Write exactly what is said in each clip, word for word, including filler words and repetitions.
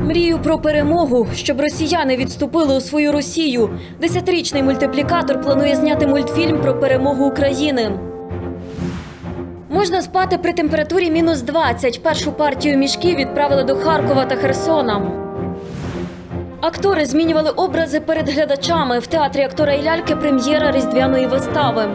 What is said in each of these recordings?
Мрію про перемогу, щоб росіяни відступили у свою Росію. Десятирічний мультиплікатор планує зняти мультфільм про перемогу України. Можна спати при температурі мінус двадцять. Першу партію мішків відправили до Харкова та Херсона. Актори змінювали образи перед глядачами. В театрі «Актора і ляльки» прем'єра різдвяної вистави.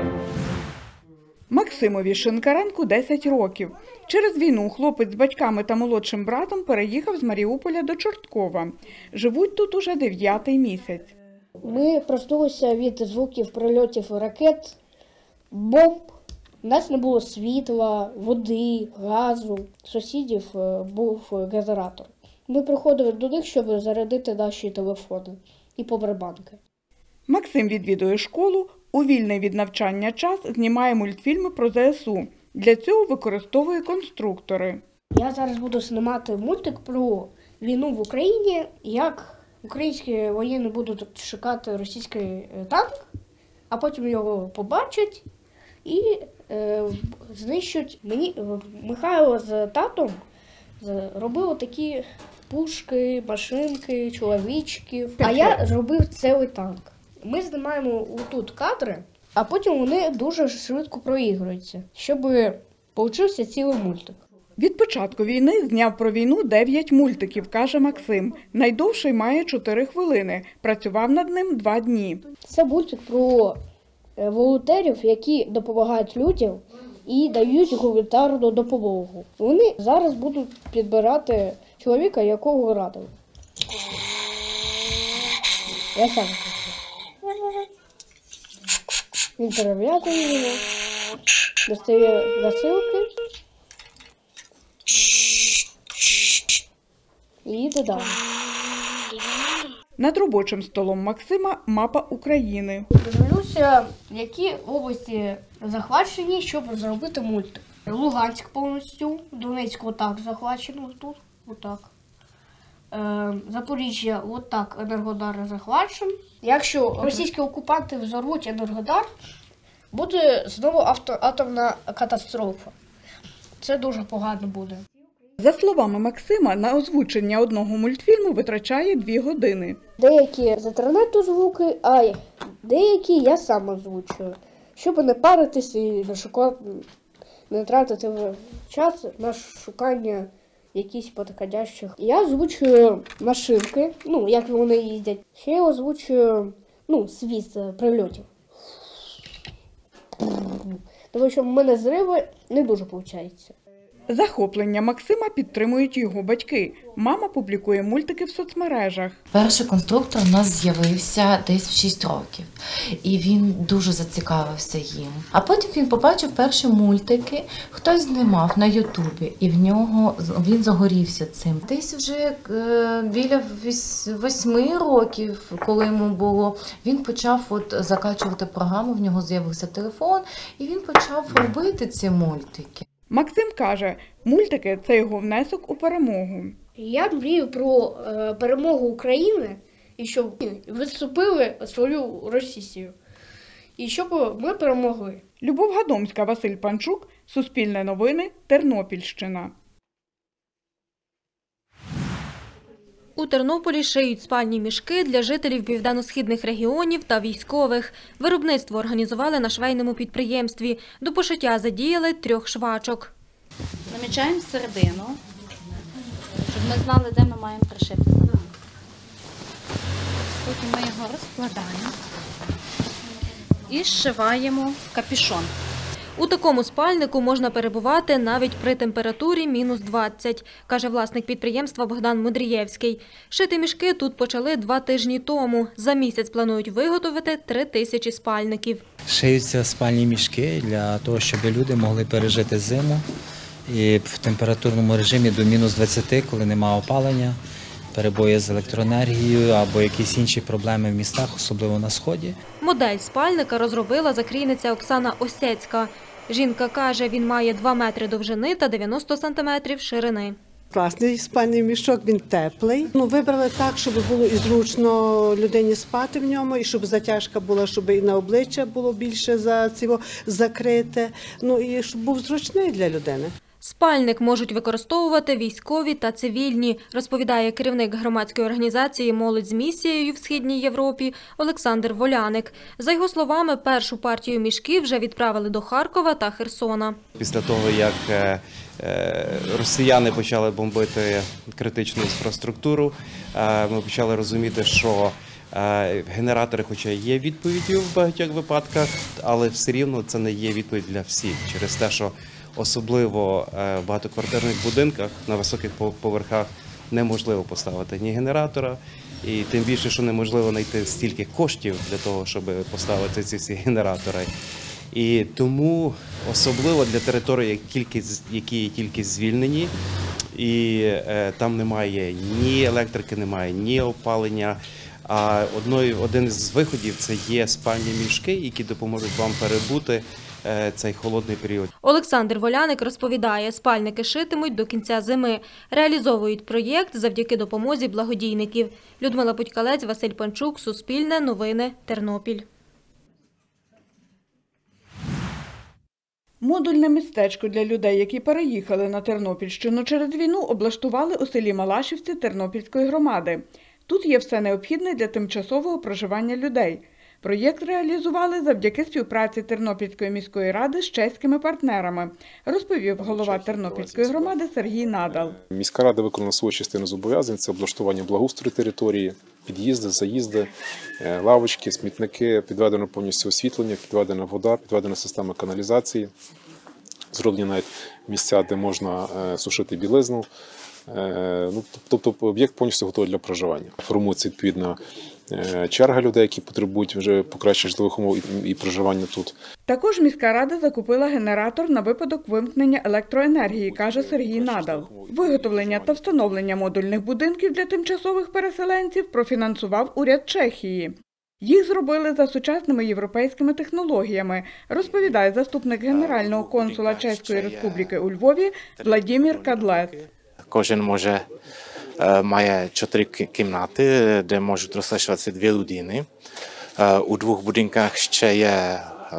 Максимові Шинкаренку десять років. Через війну хлопець з батьками та молодшим братом переїхав з Маріуполя до Чорткова. Живуть тут уже дев'ятий місяць. Ми проснулися від звуків прильотів ракет, бомб. У нас не було світла, води, газу. У сусідів був генератор. Ми приходили до них, щоб зарядити наші телефони і повербанки. Максим відвідує школу, у вільний від навчання час знімає мультфільми про зе ес у. Для цього використовує конструктори. Я зараз буду знімати мультик про війну в Україні, як українські воєнні будуть шукати російський танк, а потім його побачать і е, знищать. Мені Михайло з татом робили такі пушки, машинки, чоловічків, а я зробив цілий танк. Ми знімаємо тут кадри, а потім вони дуже швидко проігруються, щоб получився цілий мультик. Від початку війни зняв про війну дев'ять мультиків, каже Максим. Найдовший має чотири хвилини. Працював над ним два дні. Це мультик про волонтерів, які допомагають людям і дають гуманітарну допомогу. Вони зараз будуть підбирати чоловіка, якого радили. Я сам хочу. Він перев'язує його, достає насилки і їде далі. Над робочим столом Максима мапа України. Дивлюся, які області захвачені, щоб зробити мультик. Луганськ повністю, Донецьк отак захвачено, тут отак. Запоріжжя отак Енергодар захвачен. Якщо російські окупанти взорвуть Енергодар, буде знову авто, атомна катастрофа. Це дуже погано буде. За словами Максима, на озвучення одного мультфільму витрачає дві години. Деякі з інтернету звуки, а деякі я сам озвучую, щоб не паритися і не шукати, не тратити час на шукання якісь підходящих. Я озвучую машинки, ну, як вони їздять. Ще я озвучую, ну, свіст прильотів. Тому що в мене зриви не дуже виходить. Захоплення Максима підтримують його батьки. Мама публікує мультики в соцмережах. Перший конструктор у нас з'явився десь в шість років. І він дуже зацікавився їм. А потім він побачив перші мультики, хтось знімав на Ютубі. І в нього він загорівся цим. Десь вже е, біля восьми років, коли йому було, він почав от закачувати програму, в нього з'явився телефон. І він почав робити ці мультики. Максим каже, мультики – це його внесок у перемогу. Я мрію про е, перемогу України і щоб відступили свою Росію. І щоб ми перемогли. Любов Гадомська, Василь Панчук, Суспільне новини, Тернопільщина. У Тернополі шиють спальні мішки для жителів південно-східних регіонів та військових. Виробництво організували на швейному підприємстві. До пошиття задіяли трьох швачок. Намічаємо середину, щоб ми знали, де ми маємо пришити. Потім ми його розкладаємо і зшиваємо капюшон. У такому спальнику можна перебувати навіть при температурі мінус двадцять, каже власник підприємства Богдан Мудрієвський. Шити мішки тут почали два тижні тому. За місяць планують виготовити три тисячі спальників. Шиються спальні мішки для того, щоб люди могли пережити зиму і в температурному режимі до мінус двадцяти, коли немає опалення, перебої з електроенергією або якісь інші проблеми в містах, особливо на Сході. Модель спальника розробила закрійниця Оксана Осєцька. Жінка каже, він має два метри довжини та дев'яносто сантиметрів ширини. Класний спальний мішок, він теплий. Ну, вибрали так, щоб було і зручно людині спати в ньому, і щоб затяжка була, щоб і на обличчя було більше за цього закрите, ну і щоб був зручний для людини. Спальник можуть використовувати військові та цивільні, розповідає керівник громадської організації «Молодь з місією в Східній Європі» Олександр Воляник. За його словами, першу партію мішків вже відправили до Харкова та Херсона. Після того, як росіяни почали бомбити критичну інфраструктуру, ми почали розуміти, що генератори, хоча є відповіддю в багатьох випадках, але все рівно це не є відповідь для всіх. Через те, що особливо в багатоквартирних будинках на високих поверхах неможливо поставити ні генератора, і тим більше, що неможливо знайти стільки коштів для того, щоб поставити ці всі генератори. І тому особливо для територій, які тільки звільнені, і е, там немає ні електрики, немає ні опалення. А одною, один з виходів – це є спальні мішки, які допоможуть вам перебути е, цей холодний період. Олександр Воляник розповідає, спальники шитимуть до кінця зими. Реалізовують проєкт завдяки допомозі благодійників. Людмила Путькалець, Василь Панчук, Суспільне, Новини, Тернопіль. Модульне містечко для людей, які переїхали на Тернопільщину через війну, облаштували у селі Малашівці Тернопільської громади. Тут є все необхідне для тимчасового проживання людей. Проєкт реалізували завдяки співпраці Тернопільської міської ради з чеськими партнерами, розповів голова Тернопільської громади Сергій Надал. Міська рада виконала свою частину зобов'язань – це облаштування благоустрою території, під'їзди, заїзди, лавочки, смітники, підведено повністю освітлення, підведена вода, підведена система каналізації, зроблені навіть місця, де можна сушити білизну. Ну, тобто об'єкт повністю готовий для проживання. Формується відповідна черга людей, які потребують вже покращення житлових умов і проживання тут. Також міська рада закупила генератор на випадок вимкнення електроенергії, каже Сергій Надал. Виготовлення та встановлення модульних будинків для тимчасових переселенців профінансував уряд Чехії. Їх зробили за сучасними європейськими технологіями, розповідає заступник генерального консула Чеської Республіки у Львові Владимир Кадлес. Кожен може має чотири кімнати, де можуть розташуватися дві людини. У двох будинках ще є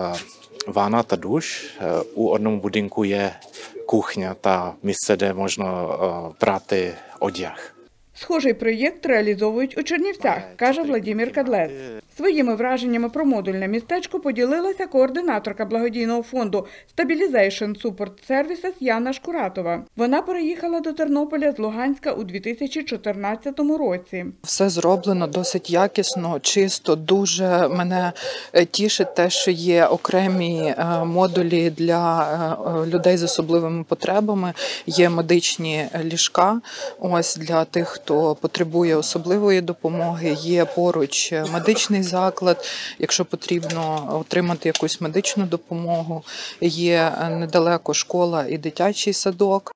ванна та душ. У одному будинку є кухня та місце, де можна прати одяг. Схожий проєкт реалізовують у Чернівцях, каже Владимир Кадлес. Своїми враженнями про модульне містечко поділилася координаторка благодійного фонду Stabilization Support Services Яна Шкуратова. Вона переїхала до Тернополя з Луганська у дві тисячі чотирнадцятому році. Все зроблено досить якісно, чисто. Дуже мене тішить те, що є окремі модулі для людей з особливими потребами, є медичні ліжка. Ось для тих, хто потребує особливої допомоги, є поруч медичний заклад, якщо потрібно отримати якусь медичну допомогу, є недалеко школа і дитячий садок.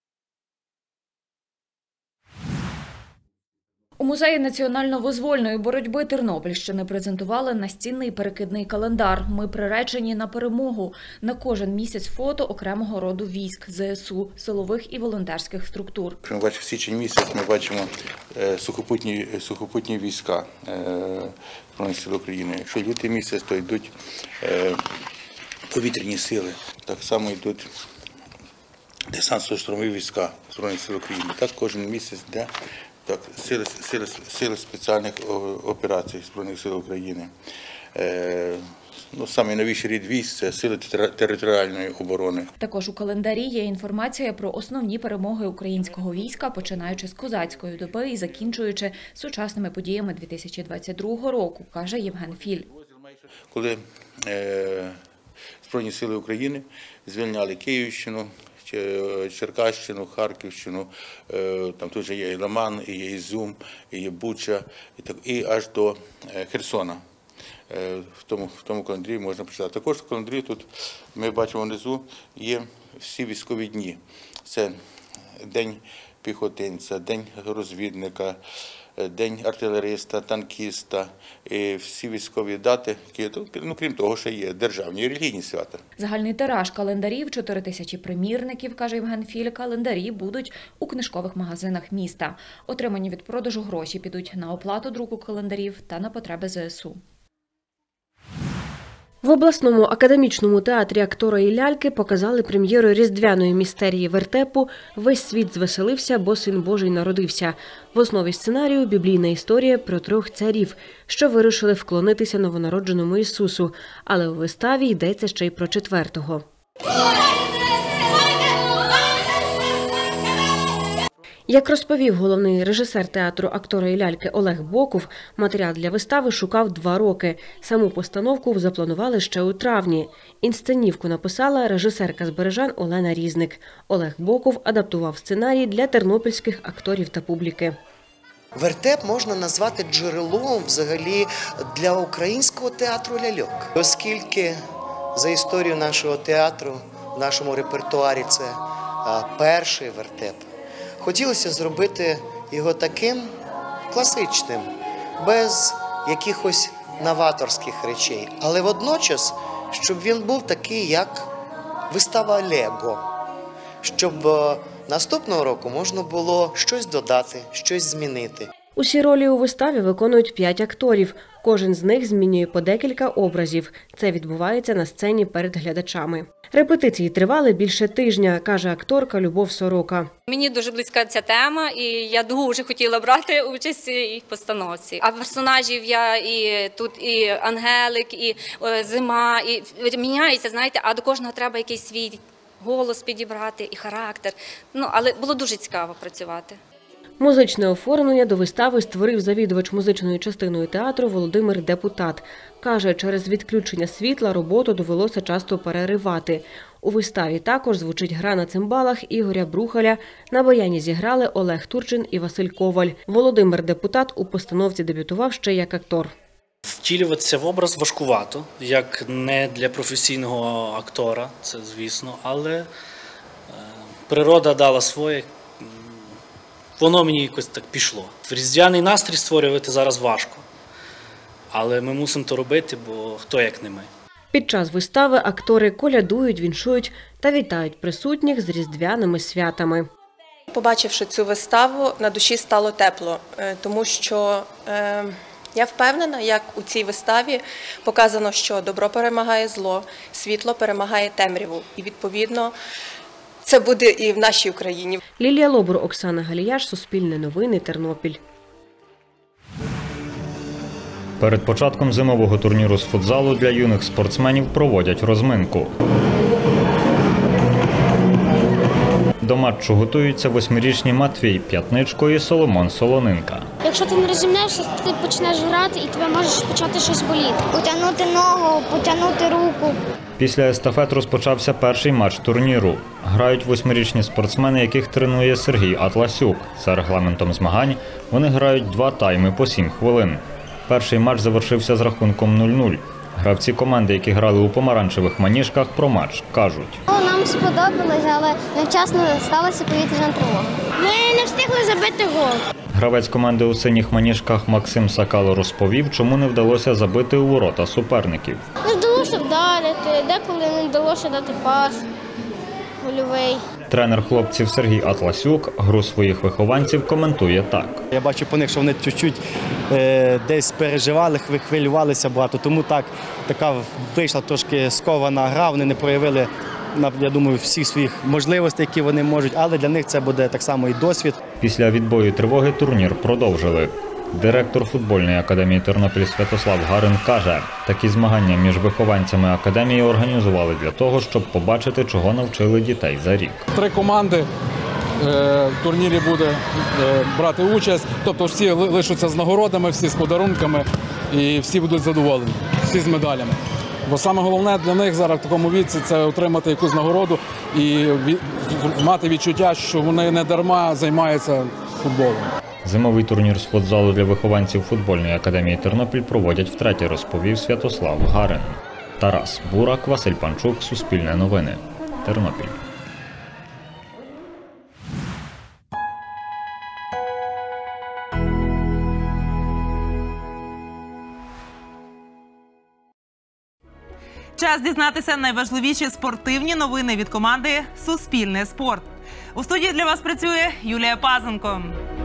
У Музеї національно-визвольної боротьби Тернопільщини презентували настінний перекидний календар «Ми приречені на перемогу». На кожен місяць фото окремого роду військ – зе ес у, силових і волонтерських структур. Ми бачимо січень місяць, ми бачимо сухопутні, сухопутні війська Збройних сил України. Якщо лютий місяць, то йдуть повітряні сили. Так само йдуть десантно-штурмові війська Збройних сил України. Так кожен місяць йде. Так, сили, сили, сили спеціальних операцій Збройних сил України. Е, ну, самий новіший рід військ – це сили територіальної оборони. Також у календарі є інформація про основні перемоги українського війська, починаючи з козацької доби і закінчуючи сучасними подіями дві тисячі двадцять другого року, каже Євген Філь. Коли е, Збройні сили України звільняли Київщину, Черкащину, Харківщину, там тут же є і Лиман, і є Ізюм, і є Буча, і, так, і аж до Херсона. В тому, в тому календарі можна почитати. Також в календарі тут ми бачимо внизу є всі військові дні. Це День піхотинця, День розвідника, День артилериста, танкіста, і всі військові дати, які, ну, крім того, що є державні і релігійні свята. Загальний тираж календарів – чотири тисячі примірників, каже Євген Філь. Календарі будуть у книжкових магазинах міста. Отримані від продажу гроші підуть на оплату друку календарів та на потреби зе ес у. В обласному академічному театрі «Актора і ляльки» показали прем'єру різдвяної містерії вертепу «Весь світ звеселився, бо син Божий народився». В основі сценарію – біблійна історія про трьох царів, що вирішили вклонитися новонародженому Ісусу. Але у виставі йдеться ще й про четвертого. Як розповів головний режисер театру «Актора і ляльки» Олег Боков, матеріал для вистави шукав два роки. Саму постановку запланували ще у травні. Інсценівку написала режисерка з Бережан Олена Різник. Олег Боков адаптував сценарій для тернопільських акторів та публіки. Вертеп можна назвати джерелом взагалі для українського театру ляльок. Оскільки за історію нашого театру, в нашому репертуарі це перший вертеп, хотілося зробити його таким класичним, без якихось новаторських речей. Але водночас, щоб він був такий, як вистава «Лего». Щоб наступного року можна було щось додати, щось змінити. Усі ролі у виставі виконують п'ять акторів. Кожен з них змінює по декілька образів. Це відбувається на сцені перед глядачами. Репетиції тривали більше тижня, каже акторка Любов Сорока. Мені дуже близька ця тема, і я дуже хотіла брати участь і в постановці. А персонажів я і тут і ангелик, і зима, і міняється, знаєте, а до кожного треба якийсь свій голос підібрати і характер. Ну, але було дуже цікаво працювати. Музичне оформлення до вистави створив завідувач музичною частиною театру Володимир Депутат. Каже, через відключення світла роботу довелося часто переривати. У виставі також звучить гра на цимбалах Ігоря Брухаля, на баяні зіграли Олег Турчин і Василь Коваль. Володимир Депутат у постановці дебютував ще як актор. Втілюватися в образ важкувато, як не для професійного актора, це звісно, але природа дала своє. Воно мені якось так пішло. Різдвяний настрій створювати зараз важко, але ми мусимо то робити, бо хто як не ми. Під час вистави актори колядують, віншують та вітають присутніх з різдвяними святами. Побачивши цю виставу, на душі стало тепло, тому що е, я впевнена, як у цій виставі показано, що добро перемагає зло, світло перемагає темряву. І відповідно це буде і в нашій Україні. Лілія Лобур, Оксана Галіяш, Суспільне новини, Тернопіль. Перед початком зимового турніру з футзалу для юних спортсменів проводять розминку. До матчу готуються восьмирічні Матвій П'ятничко і Соломон Солонинка. Якщо ти не розімнешся, ти почнеш грати і тебе може почати щось боліти. Потягнути ногу, потягнути руку. Після естафет розпочався перший матч турніру. Грають восьмирічні спортсмени, яких тренує Сергій Атласюк. За регламентом змагань вони грають два тайми по сім хвилин. Перший матч завершився з рахунком нуль-нуль. Гравці команди, які грали у помаранчевих маніжках, про матч кажуть. Нам сподобалось, але невчасно сталася повітряна тривога. Ми не встигли забити гол. Гравець команди у синіх маніжках Максим Сакало розповів, чому не вдалося забити у ворота суперників. Не вдалося вдарити, деколи не вдалося дати пас гольовий. Тренер хлопців Сергій Атласюк гру своїх вихованців коментує так. Я бачу по них, що вони чуть-чуть е, десь переживали, хвилювалися багато, тому так така вийшла трошки скована гра, вони не проявили, я думаю, всіх своїх можливостей, які вони можуть, але для них це буде так само і досвід. Після відбою тривоги турнір продовжили. Директор футбольної академії Тернопіль Святослав Гарин каже, такі змагання між вихованцями академії організували для того, щоб побачити, чого навчили дітей за рік. Три команди в турнірі буде брати участь, тобто всі лишаться з нагородами, всі з подарунками і всі будуть задоволені, всі з медалями. Бо саме головне для них зараз в такому віці – це отримати якусь нагороду і мати відчуття, що вони не дарма займаються футболом. Зимовий турнір з футзалу для вихованців футбольної академії Тернопіль проводять втретє, розповів Святослав Гарин. Тарас Бурак, Василь Панчук, Суспільне новини, Тернопіль. Час дізнатися найважливіші спортивні новини від команди «Суспільне спорт». У студії для вас працює Юлія Пазенко.